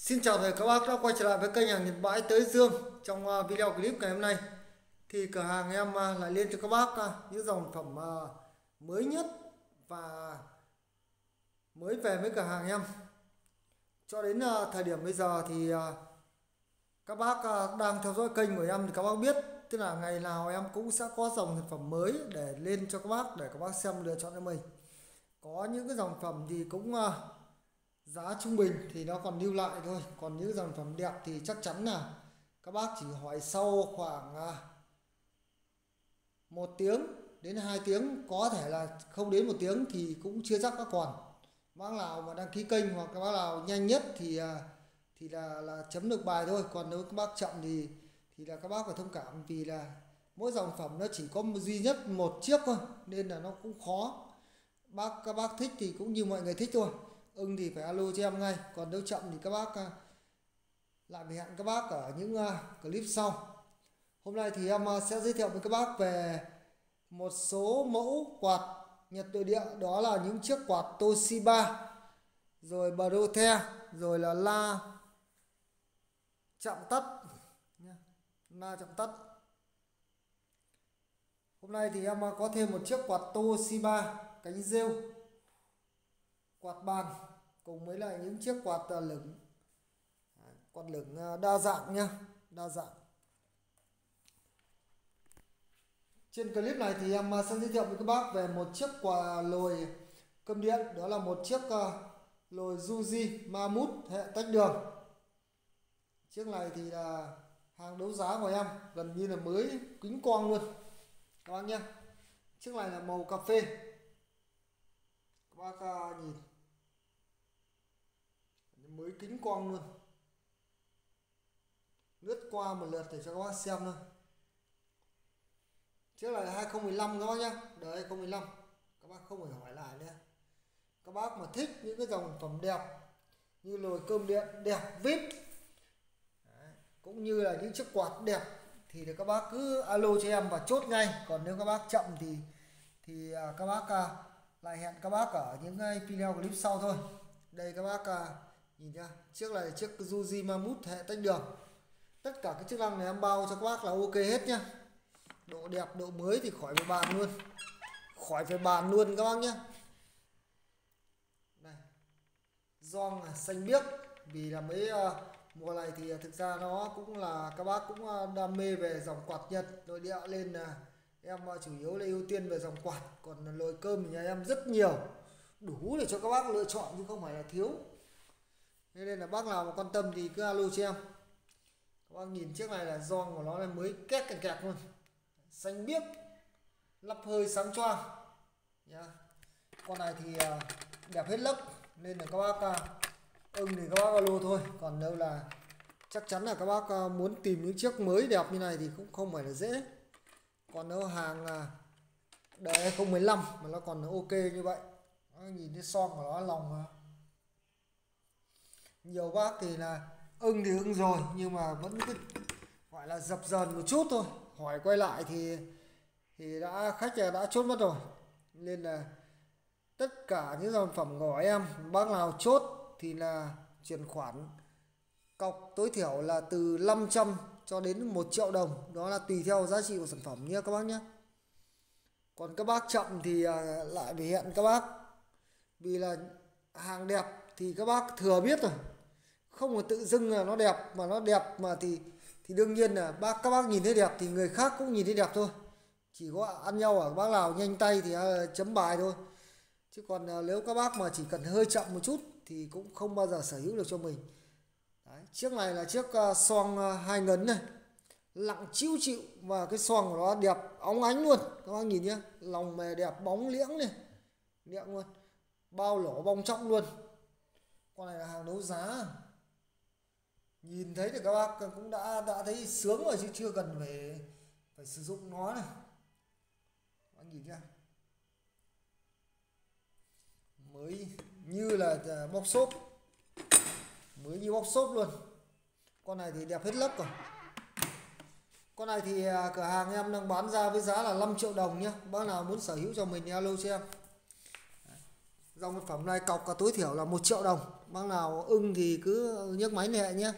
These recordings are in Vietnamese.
Xin chào thầy các bác đã quay trở lại với kênh hàng Nhật Bãi Tới Dương. Trong video clip ngày hôm nay thì cửa hàng em lại lên cho các bác những dòng phẩm mới nhất và mới về với cửa hàng em. Cho đến thời điểm bây giờ thì các bác đang theo dõi kênh của em thì các bác biết, tức là ngày nào em cũng sẽ có dòng sản phẩm mới để lên cho các bác để các bác xem lựa chọn cho mình. Có những cái dòng phẩm thì cũng giá trung bình thì nó còn lưu lại thôi, còn những dòng phẩm đẹp thì chắc chắn là các bác chỉ hỏi sau khoảng 1 tiếng đến 2 tiếng, có thể là không đến 1 tiếng thì cũng chưa chắc đã còn. Bác nào mà đăng ký kênh hoặc các bác nào nhanh nhất thì là chấm được bài thôi, còn nếu các bác chậm thì là các bác phải thông cảm, vì là mỗi dòng phẩm nó chỉ có duy nhất một chiếc thôi nên là nó cũng khó. Các bác thích thì cũng như mọi người thích thôi, ưng thì phải alo cho em ngay, còn nếu chậm thì các bác lại phải hẹn các bác ở những clip sau. Hôm nay thì em sẽ giới thiệu với các bác về một số mẫu quạt Nhật nội địa, đó là những chiếc quạt Toshiba, rồi Brothe, rồi là la chạm tắt. Hôm nay thì em có thêm một chiếc quạt Toshiba cánh rêu, quạt bàn, cùng với lại những chiếc quạt lửng, quạt lửng đa dạng nha, đa dạng. Trên clip này thì em sẽ giới thiệu với các bác về một chiếc lồi cơm điện, đó là một chiếc lồi Fuji Mammoth hệ tách đường. Chiếc này thì là hàng đấu giá của em, gần như là mới kính quang luôn các bác nhé. Chiếc này là màu cà phê, các bác nhìn mới kính quang luôn, lướt qua một lượt để cho các bác xem thôi. Chiếc này là 2015 các bác nhé, đời 2015, các bác không phải hỏi lại nữa. Các bác mà thích những cái dòng phẩm đẹp như nồi cơm điện đẹp vip, cũng như là những chiếc quạt đẹp thì các bác cứ alo cho em và chốt ngay. Còn nếu các bác chậm thì các bác lại hẹn các bác ở những video clip sau thôi. Đây các bác nhìn nhá, chiếc này là chiếc Fuji Mammoth hệ tách đường. Tất cả cái chức năng này em bao cho các bác là ok hết nhá. Độ đẹp, độ mới thì khỏi phải bàn luôn, khỏi phải bàn luôn các bác nhé. Này, gioăng xanh biếc, vì là mấy mùa này thì thực ra nó cũng là các bác cũng đam mê về dòng quạt Nhật nội địa, nên là em chủ yếu là ưu tiên về dòng quạt. Còn nồi cơm thì nhà em rất nhiều, đủ để cho các bác lựa chọn chứ không phải là thiếu. Nên là bác nào mà quan tâm thì cứ alo cho em. Các bác nhìn chiếc này là gioăng của nó là mới két kẹt kẹt luôn, xanh biếc, lắp hơi sáng choang nhá. Con này thì đẹp hết lốc, nên là các bác ưng thì các bác alo thôi. Còn đâu là chắc chắn là các bác muốn tìm những chiếc mới đẹp như này thì cũng không phải là dễ. Còn nếu hàng đời 2015 mà nó còn ok như vậy, nhìn cái son của nó lòng nhiều bác thì là ưng thì ưng rồi, nhưng mà vẫn cứ gọi là dập dờn một chút thôi, hỏi quay lại thì khách đã chốt mất rồi. Nên là tất cả những sản phẩm của em, bác nào chốt thì là chuyển khoản cọc tối thiểu là từ 500 cho đến 1 triệu đồng, đó là tùy theo giá trị của sản phẩm nhé các bác nhé. Còn các bác chậm thì lại phải hẹn các bác, vì là hàng đẹp thì các bác thừa biết rồi, không phải tự dưng là nó đẹp, mà nó đẹp mà thì đương nhiên là các bác nhìn thấy đẹp thì người khác cũng nhìn thấy đẹp thôi, chỉ có ăn nhau ở bác nào nhanh tay thì chấm bài thôi. Chứ còn nếu các bác mà chỉ cần hơi chậm một chút thì cũng không bao giờ sở hữu được cho mình. Đấy, chiếc này là chiếc xoong 2 ngấn này, lặng chiu chịu, và cái xoong của nó đẹp óng ánh luôn các bác nhìn nhé, lòng mề đẹp bóng liễng này, liệng luôn, bao lỗ bong trọng luôn. Con này là hàng đấu giá, nhìn thấy thì các bác cũng đã thấy sướng rồi chứ chưa cần phải sử dụng nó này. Các bác nhìn nhá, mới như là bóc xốp, mới như bóc xốp luôn. Con này thì đẹp hết lốc rồi. Con này thì cửa hàng em đang bán ra với giá là 5 triệu đồng nhé. Bác nào muốn sở hữu cho mình thì alo cho em. Dòng sản phẩm này cọc cả tối thiểu là 1 triệu đồng. Bác nào ưng thì cứ nhấc máy liên hệ nhé.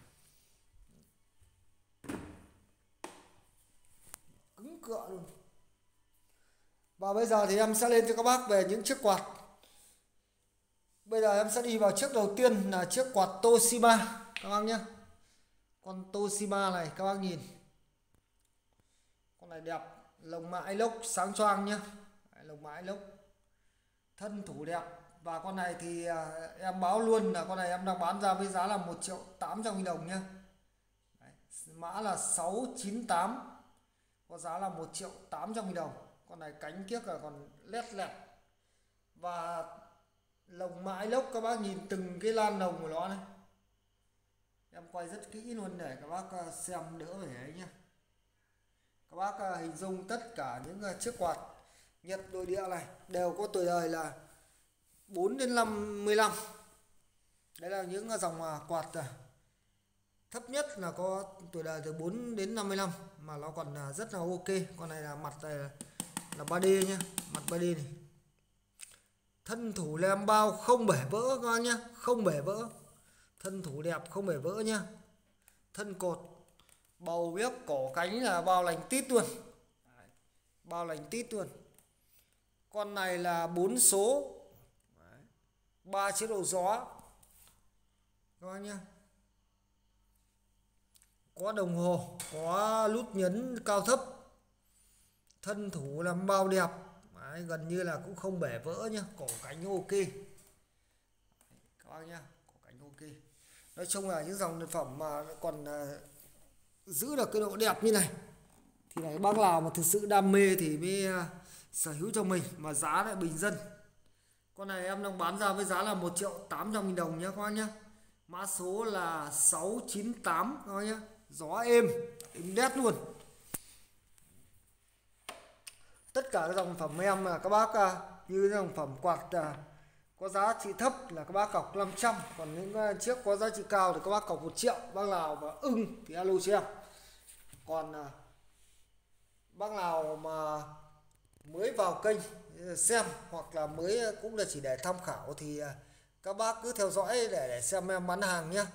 Cứng cựa luôn. Và bây giờ thì em sẽ lên cho các bác về những chiếc quạt. Bây giờ em sẽ đi vào chiếc đầu tiên là chiếc quạt Toshiba các bác nhé. Con Toshiba này các bác nhìn. Con này đẹp, lồng mã inox sáng choang nhé. Lồng mã inox, thân thủ đẹp. Và con này thì em báo luôn là con này em đang bán ra với giá là 1.800.000 đồng nhé. Mã là 698, có giá là 1.800.000 đồng. Con này cánh kiếc là còn lét lẹt. Và lồng mã inox các bác nhìn từng cái lan lồng của nó này. Em quay rất kỹ luôn để các bác xem đỡ phải ấy nhé. Các bác hình dung tất cả những chiếc quạt Nhật nội địa này đều có tuổi đời là 4 đến 55. Đấy là những dòng quạt thấp nhất là có tuổi đời từ 4 đến 55 mà nó còn rất là ok. Con này là mặt này là 3D nhé, mặt 3D này. Thân thủ lem bao không bể vỡ các bác nhé, không bể vỡ. Thân thủ đẹp không bể vỡ nhá. Thân cột, bầu biếc, cổ cánh là bao lành tít luôn. Bao lành tít luôn. Con này là 4 số, 3 chế độ gió các bác nhá. Có đồng hồ, có nút nhấn cao thấp. Thân thủ làm bao đẹp. Đấy, gần như là cũng không bể vỡ nhá. Cổ cánh ok các bác nhá, cổ cánh ok. Nói chung là những dòng sản phẩm mà còn giữ được cái độ đẹp như này thì là bác nào mà thực sự đam mê thì mới sở hữu cho mình, mà giá lại bình dân. Con này em đang bán ra với giá là 1.800.000 đồng nhé các bác nhé. Mã số là 698 các bác nhé. Gió êm đét luôn. Tất cả các dòng phẩm em là các bác như dòng phẩm quạt có giá trị thấp là các bác cọc 500, còn những chiếc có giá trị cao thì các bác cọc 1 triệu. Bác nào mà ưng thì alo cho em. Còn bác nào mà mới vào kênh xem hoặc là mới cũng là chỉ để tham khảo thì các bác cứ theo dõi để xem em bán hàng nhé.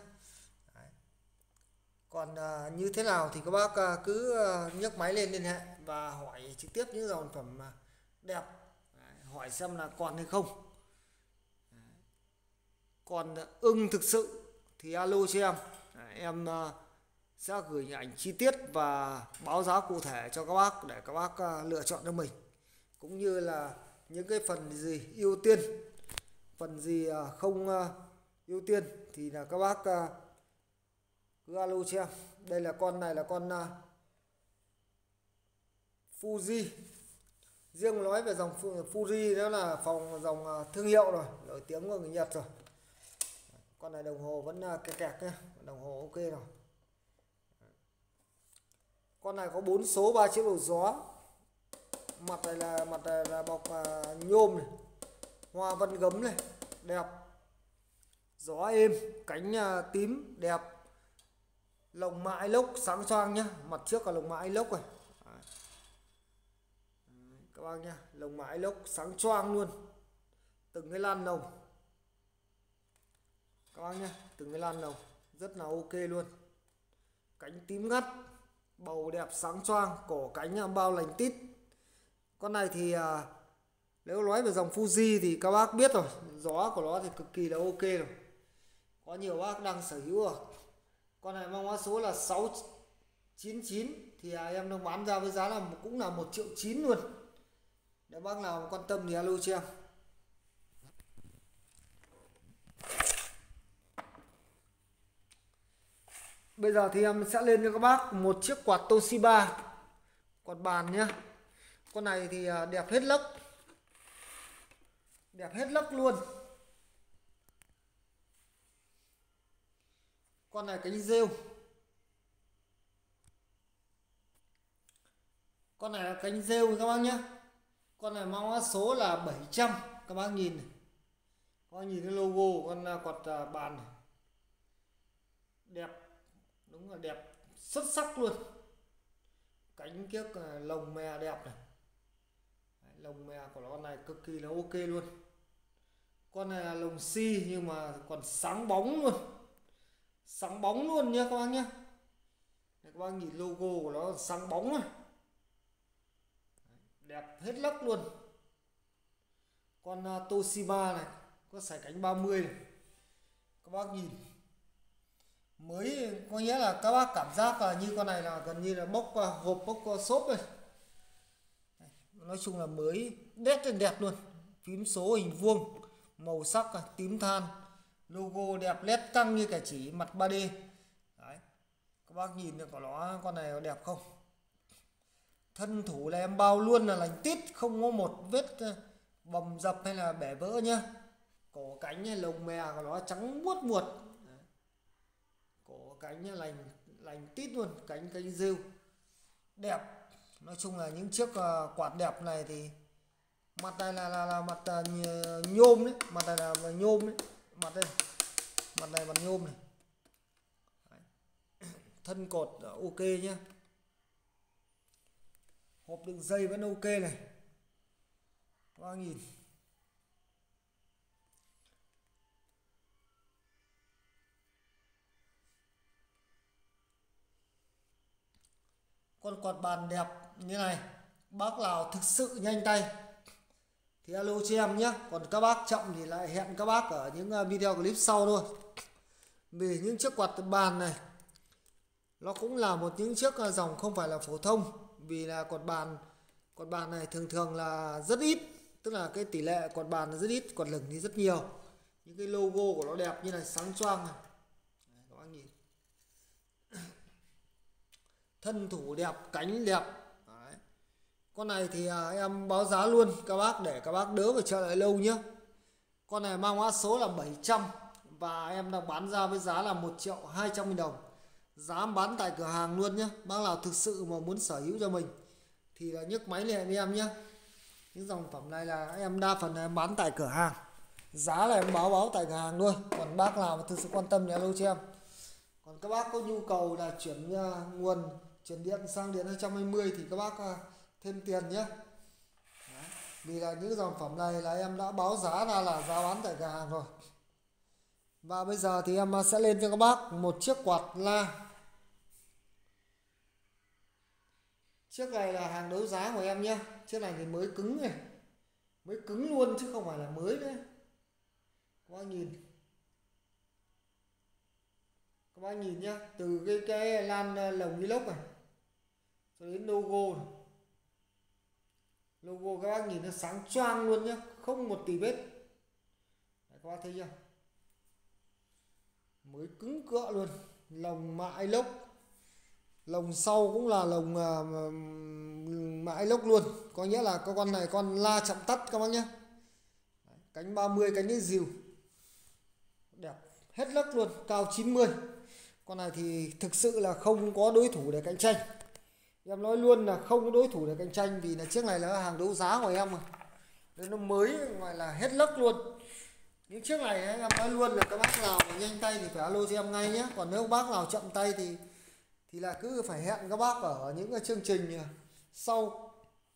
Còn như thế nào thì các bác cứ nhấc máy lên liên hệ và hỏi trực tiếp những dòng phẩm đẹp. Hỏi xem là còn hay không. Còn ưng thực sự thì alo cho em. Em sẽ gửi ảnh chi tiết và báo giá cụ thể cho các bác để các bác lựa chọn cho mình. Cũng như là những cái phần gì ưu tiên, phần gì không ưu tiên thì là các bác cứ alo cho em. Đây là con này là con Fuji. Riêng nói về dòng Fuji đó là dòng thương hiệu rồi, nổi tiếng của người Nhật rồi. Con này đồng hồ vẫn kẹt kẹt nhé, đồng hồ ok rồi. Con này có 4 số 3 chế độ gió. Mặt này là bọc nhôm này, hoa văn gấm này, đẹp. Gió êm, cánh tím đẹp. Lồng mã inox sáng choang nhá, mặt trước là lồng mã inox này. Các bác nhá, lồng mã inox sáng choang luôn. Từng cái lan lồng. Các bác nhá, từng cái lan lồng rất là ok luôn. Cánh tím ngắt, bầu đẹp sáng choang, cổ cánh bao lành tít. Con này thì nếu nói về dòng Fuji thì các bác biết rồi, gió của nó thì cực kỳ là ok rồi. Có nhiều bác đang sở hữu rồi. Con này mang mã số là 699 thì em đang bán ra với giá là cũng là 1.9 triệu luôn. Để bác nào quan tâm thì alo cho em. Bây giờ thì em sẽ lên cho các bác một chiếc quạt Toshiba, quạt bàn nhá. Con này thì đẹp hết lốc, đẹp hết lốc luôn. Con này cánh rêu. Con này là cánh rêu các bác nhé. Con này mang mã số là 700. Các bác nhìn này. Các bác nhìn cái logo của con quạt bàn này. Đẹp. Đúng là đẹp xuất sắc luôn. Cánh kiếc lồng mè đẹp này. Lồng mè của nó này cực kỳ là ok luôn. Con này là lồng xi nhưng mà còn sáng bóng luôn, sáng bóng luôn nhá các bác nhá. Các bác nhìn logo của nó sáng bóng này, đẹp hết lắc luôn. Con Toshiba này có sải cánh 30 này, các bác nhìn mới, có nghĩa là các bác cảm giác là như con này là gần như là bốc hộp bốc xốp này. Nói chung là mới đét lên đẹp luôn, phím số hình vuông, màu sắc tím than, logo đẹp led căng như cả chỉ mặt 3D. Đấy, các bác nhìn được của nó, con này đẹp không. Thân thủ là em bao luôn là lành tít, không có một vết bầm dập hay là bẻ vỡ nhá. Cổ cánh hay lồng mè của nó trắng muốt muột, cổ cánh lành lành tít luôn, cánh rêu đẹp. Nói chung là những chiếc quạt đẹp này thì mặt này là mặt nhôm đấy, mặt này là nhôm đấy, mặt đây, mặt này mặt nhôm này. Đấy. Thân cột ok nhá, hộp đựng dây vẫn ok này, các bác nhìn. Con quạt bàn đẹp như này, bác nào thực sự nhanh tay thì alo cho em nhé. Còn các bác chậm thì lại hẹn các bác ở những video clip sau thôi. Vì những chiếc quạt bàn này nó cũng là một những chiếc dòng không phải là phổ thông. Vì là quạt bàn này thường là rất ít, tức là cái tỷ lệ quạt bàn là rất ít, quạt lửng thì rất nhiều. Những cái logo của nó đẹp như này, sáng choang này. Đấy, các bác nhìn. Thân thủ đẹp, cánh đẹp. Đấy. Con này thì em báo giá luôn các bác để các bác đỡ phải chờ đợi lâu nhé. Con này mang mã số là 700 và em đang bán ra với giá là 1.200.000 đồng. Giá em bán tại cửa hàng luôn nhé. Bác nào thực sự mà muốn sở hữu cho mình thì là nhấc máy liên hệ với em nhé. Những dòng phẩm này là em đa phần là em bán tại cửa hàng. Giá là em báo tại cửa hàng luôn. Còn bác nào mà thực sự quan tâm thì alo cho em. Còn các bác có nhu cầu là chuyển nguồn, chuyển điện sang điện 220 thì các bác thêm tiền nhé. Đấy. Vì là những dòng phẩm này là em đã báo giá ra là giá bán tại cửa hàng rồi. Và bây giờ thì em sẽ lên cho các bác một chiếc quạt la. Chiếc này là hàng đấu giá của em nhé. Chiếc này thì mới cứng này, mới cứng luôn chứ không phải là mới nữa. Các bác nhìn, các bác nhìn nhá, từ cái lan lồng inox này cho đến logo này. Logo các bác nhìn nó sáng choang luôn nhá, không một tì vết. Đấy, các bác thấy chưa, mới cứng cựa luôn. Lồng mạ inox, lồng sau cũng là lồng mạ inox luôn, có nghĩa là con này con la chậm tắt các bác nhé. Cánh 30, cánh đến dìu đẹp hết lắc luôn, cao 90. Con này thì thực sự là không có đối thủ để cạnh tranh. Em nói luôn là không có đối thủ để cạnh tranh, vì là chiếc này là hàng đấu giá của em mà. Nên nó mới gọi là hết lắc luôn. Những chiếc này em nói luôn là các bác nào mà nhanh tay thì phải alo cho em ngay nhé. Còn nếu bác nào chậm tay thì là cứ phải hẹn các bác ở những cái chương trình sau.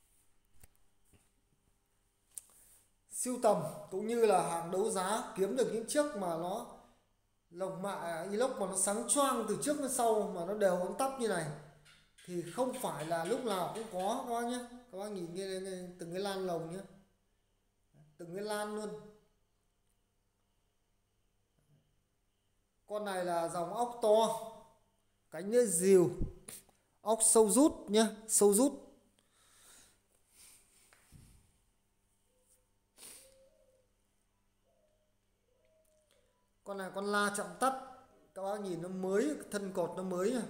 Sưu tầm cũng như là hàng đấu giá, kiếm được những chiếc mà nó lồng mạ inox mà nó sáng choang từ trước đến sau mà nó đều ống tắp như này thì không phải là lúc nào cũng có các bác nhé. Các bác nhìn từng cái lan lồng nhé, từng cái lan luôn. Con này là dòng ốc to, cánh nhớ dìu, ốc sâu rút nhé, sâu rút. Con này con la chậm tắt, các bác nhìn nó mới, thân cột nó mới này,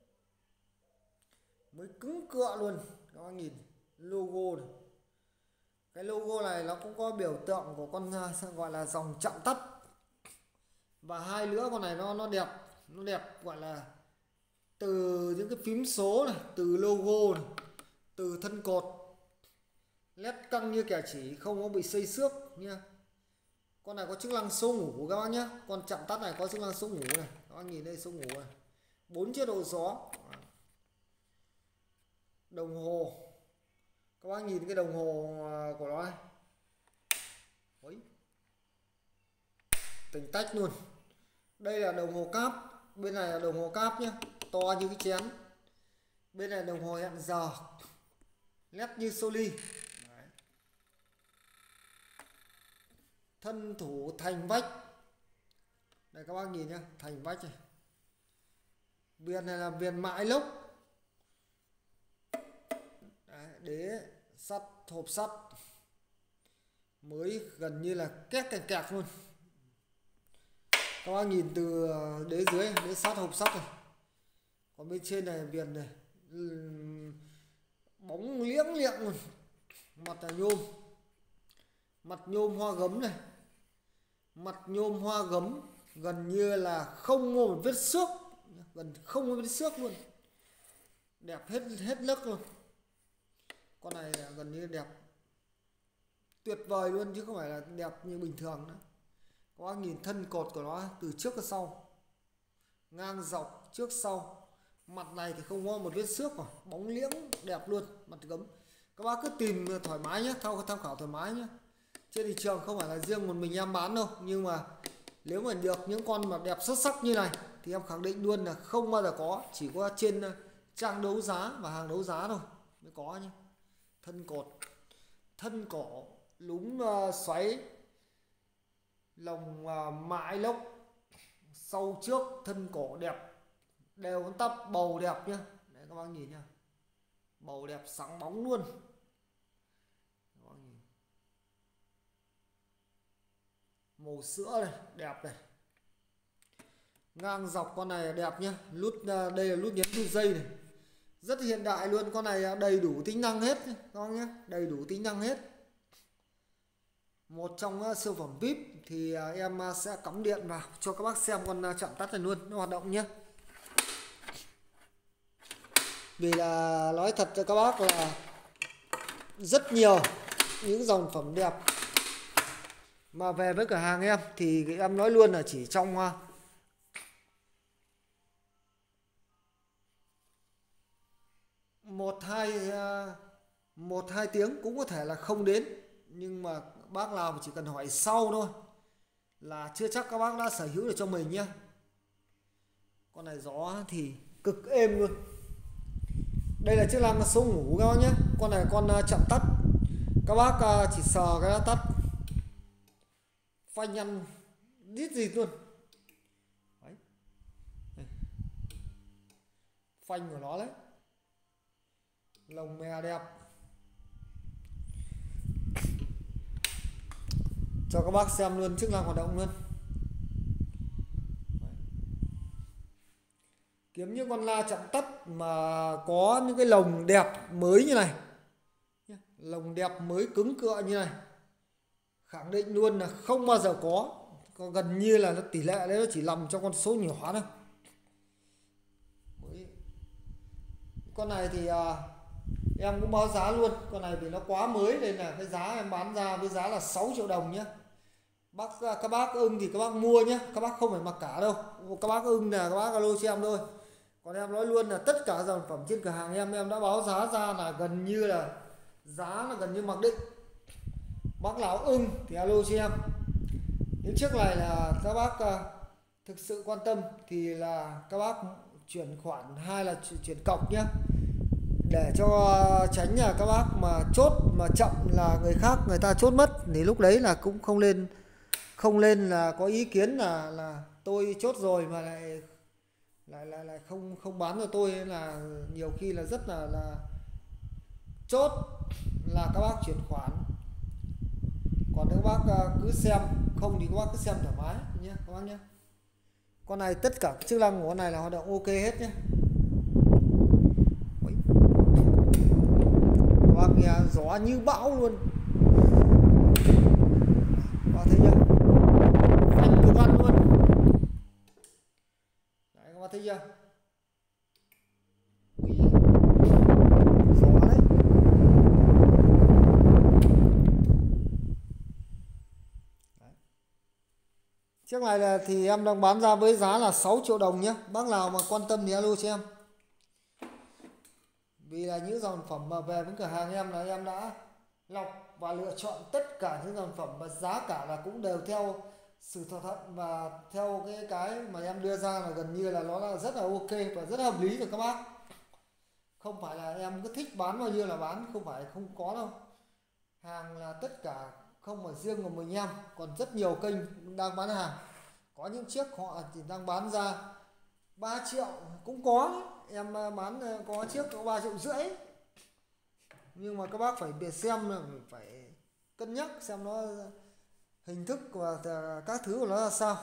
mới cứng cựa luôn. Các bác nhìn logo này, cái logo này nó cũng có biểu tượng của con gọi là dòng chậm tắt. Và hai lưỡi con này nó đẹp gọi là từ những cái phím số này, từ logo này, từ thân cột led căng như kẻ chỉ, không có bị xây xước nha. Con này có chức năng số ngủ các bác nhé. Con chậm tắt này có chức năng số ngủ này, các bác nhìn đây, số ngủ này, 4 chế độ gió. Đồng hồ, các bác nhìn cái đồng hồ của nó này. Ôi, tỉnh tách luôn. Đây là đồng hồ cáp, bên này là đồng hồ cáp nhé, to như cái chén. Bên này đồng hồ hẹn giờ, led như Soli. Đấy. Thân thủ thành vách. Đây các bác nhìn nhá, thành vách này. Viền này là viền mãi lốc. Đấy, đế sắt, hộp sắt mới gần như là két cạch kẹt luôn. Các bác nhìn từ đế dưới, đế sắt hộp sắt này. Còn bên trên này viền này bóng liễng liệng luôn. Mặt là nhôm, mặt nhôm hoa gấm này, mặt nhôm hoa gấm gần như là không một vết xước, gần không có vết xước luôn, đẹp hết nấc luôn. Con này gần như đẹp tuyệt vời luôn chứ không phải là đẹp như bình thường nữa. Các bác nhìn thân cột của nó từ trước đến sau, ngang dọc trước sau. Mặt này thì không có một vết xước rồi, bóng liễng đẹp luôn, mặt gấm. Các bác cứ tìm thoải mái nhé, tham khảo thoải mái nhé. Trên thị trường không phải là riêng một mình em bán đâu, nhưng mà nếu mà được những con mà đẹp xuất sắc như này thì em khẳng định luôn là không bao giờ có, chỉ có trên trang đấu giá và hàng đấu giá thôi mới có nhé. Thân cột, thân cổ lúng xoáy, lồng mãi lốc, sau trước thân cổ đẹp, đều tắp, bầu đẹp nhá. Đấy các bác nhìn nhá, bầu đẹp sáng bóng luôn. Màu sữa này, đẹp này. Ngang dọc con này đẹp nhá, nút đây là nút nhấn nút dây này, rất hiện đại luôn. Con này đầy đủ tính năng hết các bác nhé, đầy đủ tính năng hết. Một trong siêu phẩm VIP thì em sẽ cắm điện vào cho các bác xem con chạm tắt này luôn, nó hoạt động nhé. Vì là nói thật cho các bác là rất nhiều những dòng phẩm đẹp mà về với cửa hàng em thì em nói luôn là chỉ trong một hai tiếng cũng có thể là không đến, nhưng mà bác nào chỉ cần hỏi sau thôi là chưa chắc các bác đã sở hữu được cho mình nhé. Con này gió thì cực êm luôn. Đây là chức năng số ngủ các bác nhé. Con này con chậm tắt, các bác chỉ sờ cái đã tắt, phanh nhăn đít gì luôn. Đấy. Phanh của nó đấy, lồng mè đẹp. Cho các bác xem luôn chức năng hoạt động luôn. Đấy. Kiếm những con la chậm tắt mà có những cái lồng đẹp mới như này, lồng đẹp mới cứng cựa như này, khẳng định luôn là không bao giờ có gần như là nó tỷ lệ đấy, nó chỉ nằm trong con số nhỏ thôi. Con này thì em cũng báo giá luôn. Con này vì nó quá mới nên là cái giá em bán ra với giá là 6 triệu đồng nhé. Các bác ưng thì các bác mua nhé, các bác không phải mặc cả đâu. Các bác ưng là các bác alo cho em thôi. Còn em nói luôn là tất cả sản phẩm trên cửa hàng em đã báo giá ra là gần như là giá là gần như mặc định. Bác nào ưng thì alo cho em. Những chiếc này là các bác thực sự quan tâm thì là các bác chuyển khoản hay là chuyển cọc nhé, để cho tránh là các bác mà chốt mà chậm là người khác người ta chốt mất, thì lúc đấy là cũng không lên là có ý kiến là tôi chốt rồi mà lại không bán cho tôi, là nhiều khi là rất là chốt là các bác chuyển khoản. Còn nếu các bác cứ xem, không thì các bác cứ xem thoải mái nhé các bác nhé. Con này tất cả chức năng của con này là hoạt động ok hết nhé. Các bác nghe gió như bão luôn. Các bác thấy chưa? Phanh cực ăn luôn. Đấy, các bác thấy chưa? Gió đấy. Chiếc này là thì em đang bán ra với giá là 6 triệu đồng nhé. Bác nào mà quan tâm thì alo cho em. Vì là những sản phẩm mà về với cửa hàng em là em đã lọc và lựa chọn tất cả những sản phẩm và giá cả là cũng đều theo sự thỏa thuận và theo cái mà em đưa ra là gần như là nó là rất là ok và rất hợp lý rồi các bác. Không phải là em cứ thích bán bao nhiêu là bán, không phải không có đâu. Hàng là tất cả, không phải riêng của mình em, còn rất nhiều kênh đang bán hàng. Có những chiếc họ chỉ đang bán ra 3 triệu cũng có đấy. Em bán có chiếc có 3 triệu rưỡi. Nhưng mà các bác phải biết xem là phải cân nhắc xem nó hình thức và các thứ của nó là sao.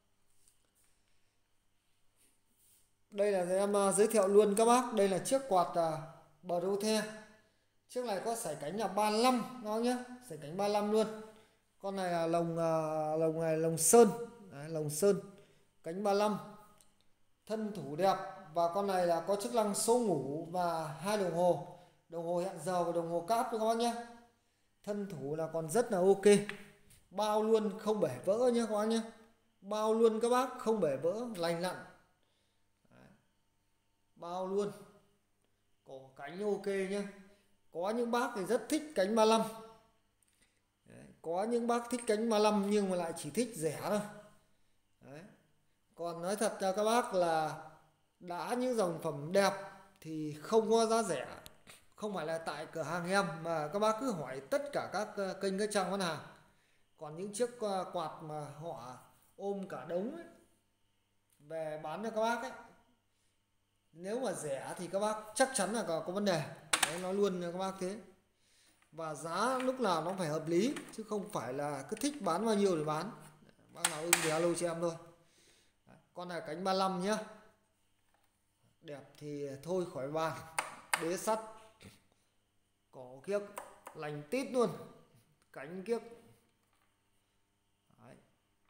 Đây là em giới thiệu luôn các bác, đây là chiếc quạt Brothe. Chiếc này có sải cánh là 35 nó nhé, sải cánh 35 luôn. Con này là lồng này lồng sơn. Đấy, lồng sơn, cánh 35, thân thủ đẹp. Và con này là có chức năng số ngủ và 2 đồng hồ hẹn giờ và đồng hồ cáp các bác nhé. Thân thủ là còn rất là ok, bao luôn không bể vỡ nhé các bác nhé, bao luôn các bác không bể vỡ, lành lặn. Đấy, bao luôn, cổ cánh ok nhé. Có những bác thì rất thích cánh 35. Đấy, có những bác thích cánh 35 nhưng mà lại chỉ thích rẻ thôi. Đấy. Còn nói thật cho các bác là đã những dòng phẩm đẹp thì không có giá rẻ. Không phải là tại cửa hàng em mà các bác cứ hỏi tất cả các kênh các trang bán hàng. Còn những chiếc quạt mà họ ôm cả đống ấy, về bán cho các bác ấy, nếu mà rẻ thì các bác chắc chắn là có vấn đề. Đấy, nói luôn cho các bác thế. Và giá lúc nào nó phải hợp lý chứ không phải là cứ thích bán bao nhiêu để bán. Bác nào ưng thì alo cho em thôi. Đấy, con này cánh 35 nhá, đẹp thì thôi khỏi bàn. Đế sắt, cổ kiếc lành tít luôn, cánh kiếc. Đấy,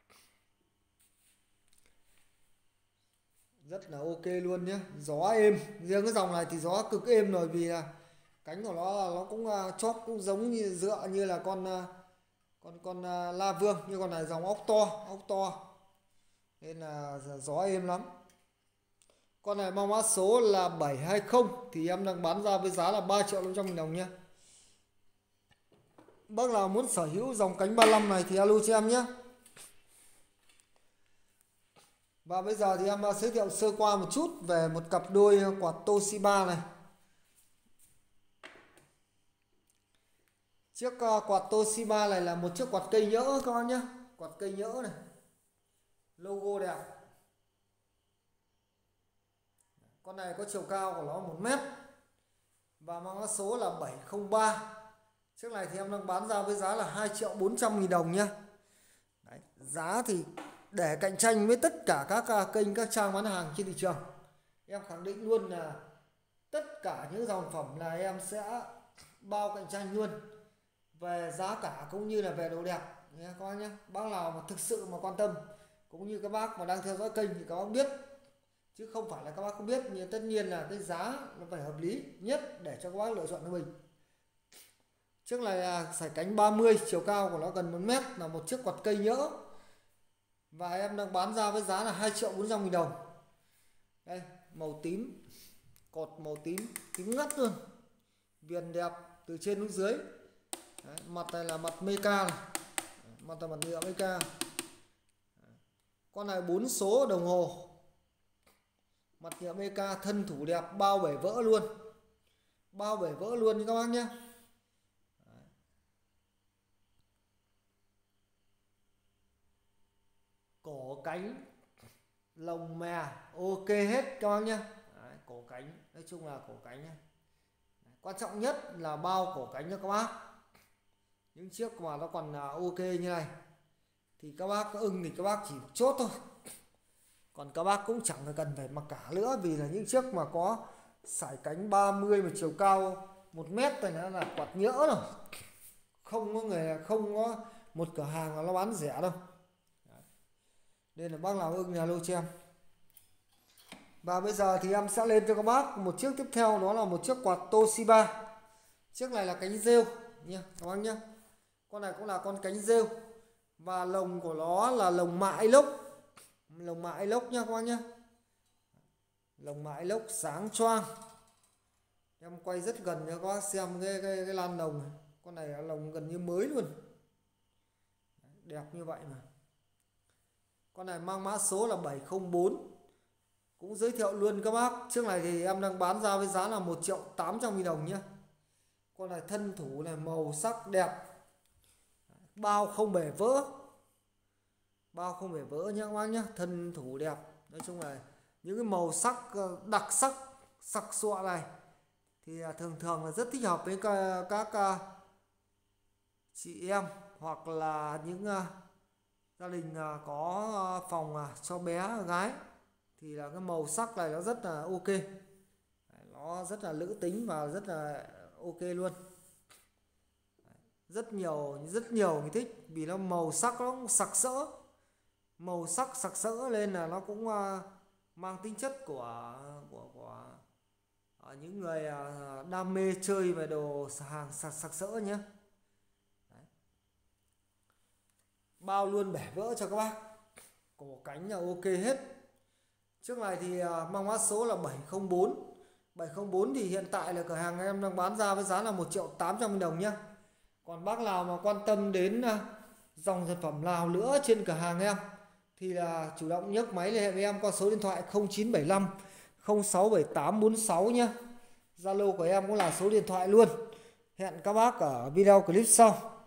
rất là ok luôn nhé. Gió êm, riêng cái dòng này thì gió cực êm rồi, vì là cánh của nó là nó cũng chóp cũng giống như dựa như là con La Vương, như con này dòng ốc to nên là gió êm lắm. Con này mang mã số là 720 thì em đang bán ra với giá là 3.500.000 đồng nhé. Bác nào muốn sở hữu dòng cánh 35 này thì alo cho em nhé. Và bây giờ thì em giới thiệu sơ qua một chút về một cặp đôi quạt Toshiba này. Chiếc quạt Toshiba này là một chiếc quạt cây nhỡ các bác nhé. Quạt cây nhỡ này, logo đẹp. Con này có chiều cao của nó 1 mét và mang mã số là 703. Chiếc này thì em đang bán ra với giá là 2.400.000 đồng nhé. Đấy, giá thì để cạnh tranh với tất cả các kênh các trang bán hàng trên thị trường. Em khẳng định luôn là tất cả những dòng phẩm là em sẽ bao cạnh tranh luôn về giá cả cũng như là về độ đẹp nhé các bác nhé. Bác nào mà thực sự mà quan tâm cũng như các bác mà đang theo dõi kênh thì các bác biết, chứ không phải là các bác không biết. Nhưng tất nhiên là cái giá nó phải hợp lý nhất để cho các bác lựa chọn cho mình. Chiếc này là sải cánh 30, chiều cao của nó gần 1 mét, là một chiếc quạt cây nhỡ. Và em đang bán ra với giá là 2.400.000 đồng. Đây, màu tím, cột màu tím, tím ngắt luôn. Viền đẹp từ trên xuống dưới. Đấy, mặt này là mặt Meca này. Mặt là mặt nhựa Meca. Con này 4 số đồng hồ. Mặt nhựa Meca, thân thủ đẹp, bao bể vỡ luôn. Bao bể vỡ luôn các bác nhé. Cổ cánh lồng mè ok hết các bác nhé. Đấy, cổ cánh nói chung là cổ cánh nhé. Quan trọng nhất là bao cổ cánh cho các bác. Những chiếc mà nó còn ok như này thì các bác có ưng thì các bác chỉ chốt thôi, còn các bác cũng chẳng cần phải mặc cả nữa, vì là những chiếc mà có sải cánh 30 mà chiều cao 1 mét này nó là quạt nhỡ rồi, không có một cửa hàng nào nó bán rẻ đâu. Nên là bác nào ưng nhà lô cho em. Và bây giờ thì em sẽ lên cho các bác một chiếc tiếp theo, đó là một chiếc quạt Toshiba. Chiếc này là cánh rêu nha các bác nhé. Con này cũng là con cánh rêu và lồng của nó là lồng mạ inox. Lồng mạ inox nha các bác nhé. Lồng mạ inox sáng choang. Em quay rất gần cho các bác xem cái lan lồng này. Con này là lồng gần như mới luôn. Đẹp như vậy mà. Con này mang mã số là 704. Cũng giới thiệu luôn các bác, trước này thì em đang bán ra với giá là 1.800.000 đồng nhé. Con này thân thủ này, màu sắc đẹp, bao không bể vỡ, bao không bể vỡ nhé các bác nhé, thân thủ đẹp. Nói chung là những cái màu sắc đặc sắc, sặc sụa này thì thường thường là rất thích hợp với các chị em hoặc là những gia đình có phòng cho bé gái, thì là cái màu sắc này nó rất là ok, nó rất là nữ tính và rất là ok luôn. Rất nhiều người thích vì nó màu sắc nó sặc sỡ, màu sắc sặc sỡ lên là nó cũng mang tính chất của những người đam mê chơi về đồ hàng sặc sỡ nhé. Bao luôn bể vỡ cho các bác, cổ cánh là ok hết. Trước này thì mang mã số là 704. 704 thì hiện tại là cửa hàng em đang bán ra với giá là 1.800.000 đồng nhé. Còn bác nào mà quan tâm đến dòng sản phẩm nào nữa trên cửa hàng em thì là chủ động nhấc máy liên hệ với em qua số điện thoại 0975 067846 nhé. Zalo của em cũng là số điện thoại luôn. Hẹn các bác ở video clip sau.